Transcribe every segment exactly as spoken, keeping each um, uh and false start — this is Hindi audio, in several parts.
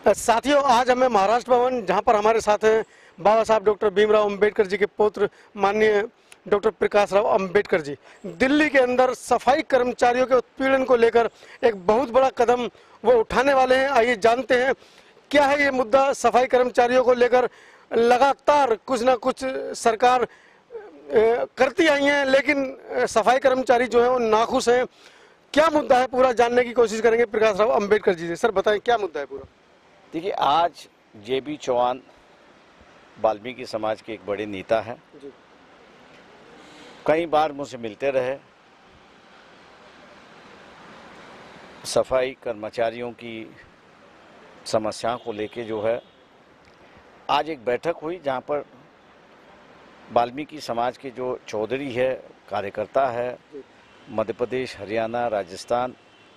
साथियों, आज हमें महाराष्ट्र भवन, जहां पर हमारे साथ हैं बाबा साहब डॉक्टर भीमराव अंबेडकर जी के पुत्र माननीय डॉक्टर प्रकाश राव अंबेडकर जी, दिल्ली के अंदर सफाई कर्मचारियों के उत्पीड़न को लेकर एक बहुत बड़ा कदम वो उठाने वाले हैं। आइए जानते हैं क्या है ये मुद्दा। सफाई कर्मचारियों को लेकर लगातार कुछ ना कुछ सरकार करती आई है, लेकिन सफाई कर्मचारी जो है वो नाखुश हैं। क्या मुद्दा है, पूरा जानने की कोशिश करेंगे प्रकाश राव अंबेडकर जी से। सर बताएं क्या मुद्दा है पूरा। देखिए, आज जे बी चौहान वाल्मीकि समाज के एक बड़े नेता हैं। कई बार मुझसे मिलते रहे। सफाई कर्मचारियों की समस्याओं को लेके जो है आज एक बैठक हुई, जहां पर वाल्मीकि समाज के जो चौधरी है, कार्यकर्ता है, मध्य प्रदेश, हरियाणा, राजस्थान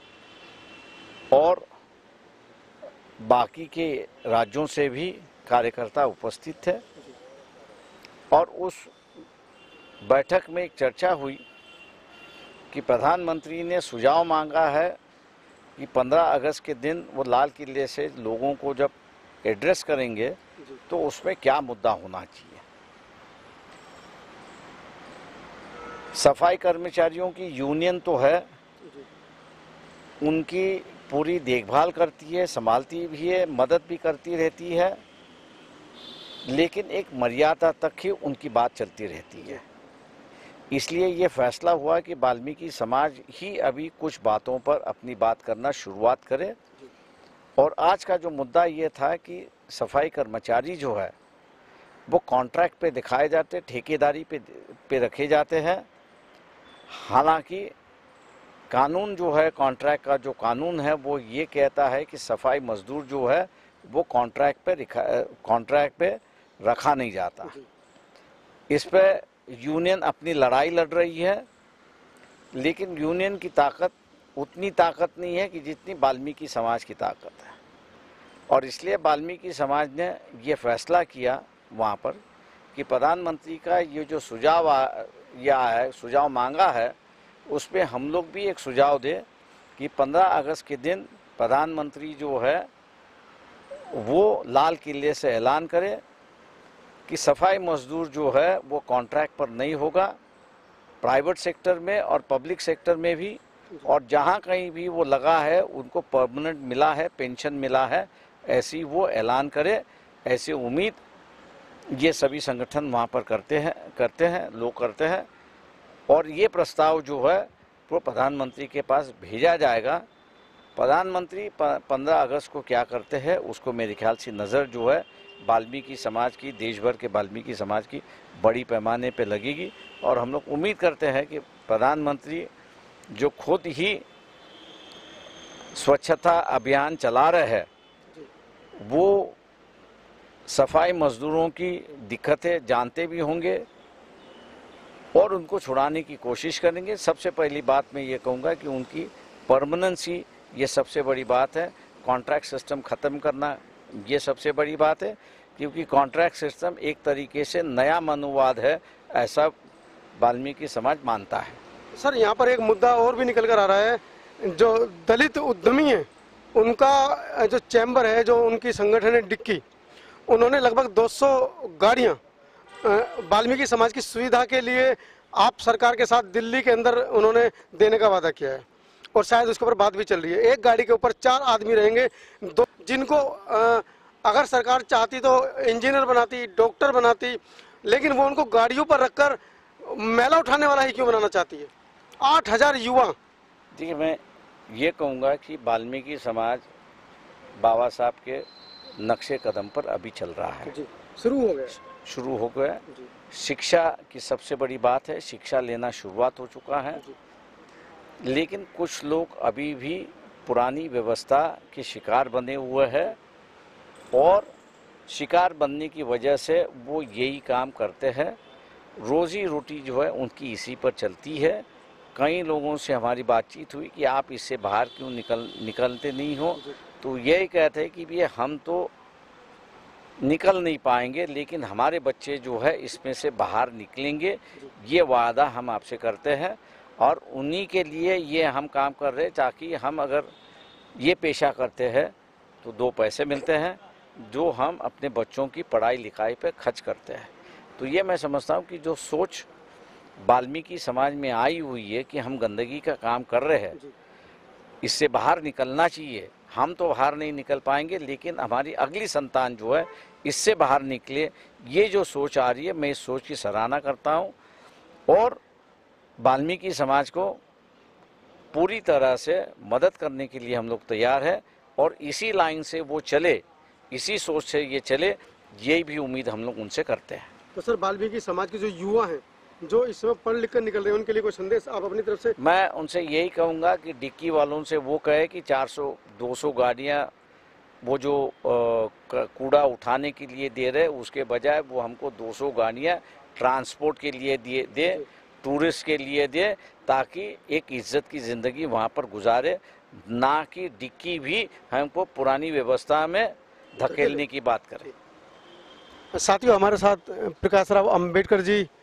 और बाकी के राज्यों से भी कार्यकर्ता उपस्थित थे। और उस बैठक में एक चर्चा हुई कि प्रधानमंत्री ने सुझाव मांगा है कि पंद्रह अगस्त के दिन वो लाल किले से लोगों को जब एड्रेस करेंगे तो उसमें क्या मुद्दा होना चाहिए। सफाई कर्मचारियों की यूनियन तो है, उनकी पूरी देखभाल करती है, संभालती भी है, मदद भी करती रहती है, लेकिन एक मर्यादा तक ही उनकी बात चलती रहती है। इसलिए ये फैसला हुआ कि वाल्मीकि समाज ही अभी कुछ बातों पर अपनी बात करना शुरुआत करे। और आज का जो मुद्दा ये था कि सफाई कर्मचारी जो है वो कॉन्ट्रैक्ट पे दिखाए जाते, ठेकेदारी पे पे रखे जाते हैं। हालांकि कानून जो है, कॉन्ट्रैक्ट का जो कानून है वो ये कहता है कि सफाई मजदूर जो है वो कॉन्ट्रैक्ट पे कॉन्ट्रैक्ट पे रखा नहीं जाता। इस पे यूनियन अपनी लड़ाई लड़ रही है, लेकिन यूनियन की ताकत उतनी ताकत नहीं है कि जितनी वाल्मीकि समाज की ताकत है। और इसलिए वाल्मीकि समाज ने ये फैसला किया वहाँ पर कि प्रधानमंत्री का ये जो सुझाव या है सुझाव मांगा है, उस पर हम लोग भी एक सुझाव दें कि पंद्रह अगस्त के दिन प्रधानमंत्री जो है वो लाल किले से ऐलान करे कि सफाई मजदूर जो है वो कॉन्ट्रैक्ट पर नहीं होगा, प्राइवेट सेक्टर में और पब्लिक सेक्टर में भी, और जहाँ कहीं भी वो लगा है उनको परमानेंट मिला है, पेंशन मिला है, ऐसी वो ऐलान करे। ऐसी उम्मीद ये सभी संगठन वहाँ पर करते हैं करते हैं लोग करते हैं। और ये प्रस्ताव जो है वो प्रधानमंत्री के पास भेजा जाएगा। प्रधानमंत्री पंद्रह अगस्त को क्या करते हैं उसको मेरे ख्याल से नज़र जो है वाल्मीकि समाज की, देश भर के वाल्मीकि समाज की बड़ी पैमाने पे लगेगी। और हम लोग उम्मीद करते हैं कि प्रधानमंत्री जो खुद ही स्वच्छता अभियान चला रहे हैं वो सफाई मजदूरों की दिक्कतें जानते भी होंगे और उनको छुड़ाने की कोशिश करेंगे। सबसे पहली बात मैं ये कहूँगा कि उनकी परमानेंसी, ये सबसे बड़ी बात है। कॉन्ट्रैक्ट सिस्टम ख़त्म करना ये सबसे बड़ी बात है, क्योंकि कॉन्ट्रैक्ट सिस्टम एक तरीके से नया मनुवाद है, ऐसा वाल्मीकि समाज मानता है। सर, यहाँ पर एक मुद्दा और भी निकल कर आ रहा है। जो दलित उद्यमी हैं उनका जो चैम्बर है, जो उनकी संगठन है डिक्की, उन्होंने लगभग दो सौ गाड़ियाँ वाल्मीकि समाज की सुविधा के लिए आप सरकार के साथ दिल्ली के अंदर उन्होंने देने का वादा किया है, और शायद उसके ऊपर बात भी चल रही है। एक गाड़ी के ऊपर चार आदमी रहेंगे, दो जिनको अगर सरकार चाहती तो इंजीनियर बनाती, डॉक्टर बनाती, लेकिन वो उनको गाड़ियों पर रखकर मैला उठाने वाला ही क्यों बनाना चाहती है। आठ हजार युवा। देखिए, मैं ये कहूँगा कि वाल्मीकि समाज बाबा साहब के नक्शे कदम पर अभी चल रहा है। जी, शुरू हो गया शुरू हो गया शिक्षा की सबसे बड़ी बात है, शिक्षा लेना शुरुआत हो चुका है। लेकिन कुछ लोग अभी भी पुरानी व्यवस्था के शिकार बने हुए हैं, और शिकार बनने की वजह से वो यही काम करते हैं। रोज़ी रोटी जो है उनकी इसी पर चलती है। कई लोगों से हमारी बातचीत हुई कि आप इससे बाहर क्यों निकल निकलते नहीं हो, तो यही कहते हैं कि भैया हम तो निकल नहीं पाएंगे, लेकिन हमारे बच्चे जो है इसमें से बाहर निकलेंगे, ये वादा हम आपसे करते हैं। और उन्हीं के लिए ये हम काम कर रहे हैं, ताकि हम अगर ये पेशा करते हैं तो दो पैसे मिलते हैं जो हम अपने बच्चों की पढ़ाई लिखाई पे खर्च करते हैं। तो ये मैं समझता हूँ कि जो सोच वाल्मीकि समाज में आई हुई है कि हम गंदगी का काम कर रहे हैं, इससे बाहर निकलना चाहिए। हम तो बाहर नहीं निकल पाएंगे, लेकिन हमारी अगली संतान जो है इससे बाहर निकले, ये जो सोच आ रही है, मैं इस सोच की सराहना करता हूँ और वाल्मीकि समाज को पूरी तरह से मदद करने के लिए हम लोग तैयार हैं और इसी लाइन से वो चले, इसी सोच से ये चले, यही भी उम्मीद हम लोग उनसे करते हैं। तो सर, वाल्मीकि समाज के जो युवा हैं जो इस समय पढ़ लिख कर निकल रहे हैं, उनके लिए कोई संदेश आप अपनी तरफ से? मैं उनसे यही कहूँगा कि डिक्की वालों से वो कहे कि चार सौ दो सौ गाड़ियाँ वो जो कूड़ा उठाने के लिए दे रहे, उसके बजाय वो हमको दो सौ गाड़ियाँ ट्रांसपोर्ट के लिए दिए दे, टूरिस्ट के लिए दे, ताकि एक इज्जत की ज़िंदगी वहाँ पर गुजारे, ना कि डिक्की भी हमको पुरानी व्यवस्था में धकेलने की बात करे। साथियों, हमारे साथ प्रकाश राव अंबेडकर जी